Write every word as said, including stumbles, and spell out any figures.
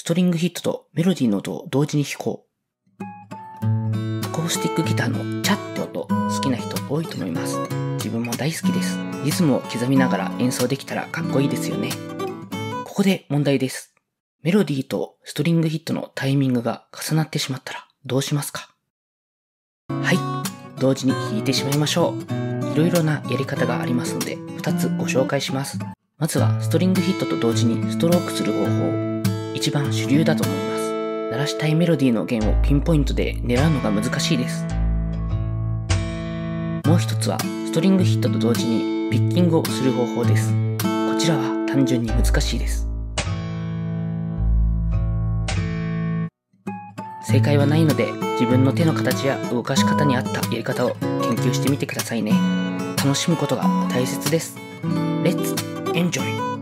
トリングヒットとメロディーの音を同時に弾こう。アコースティックギターのチャって音、好きな人多いと思います。自分も大好きです。リズムを刻みながら演奏できたらかっこいいですよね。ここで問題です。メロディーとストリングヒットのタイミングが重なってしまったらどうしますか？はい、同時に弾いてしまいましょう。いろいろなやり方がありますので、ふたつご紹介します。まずはストリングヒットと同時にストロークする方法。一番主流だと思います。鳴らしたいメロディーの弦をピンポイントで狙うのが難しいです。もう一つはストリングヒットと同時にピッキングをする方法です。こちらは単純に難しいです。正解はないので、自分の手の形や動かし方に合ったやり方を研究してみてくださいね。楽しむことが大切です。Let's enjoy!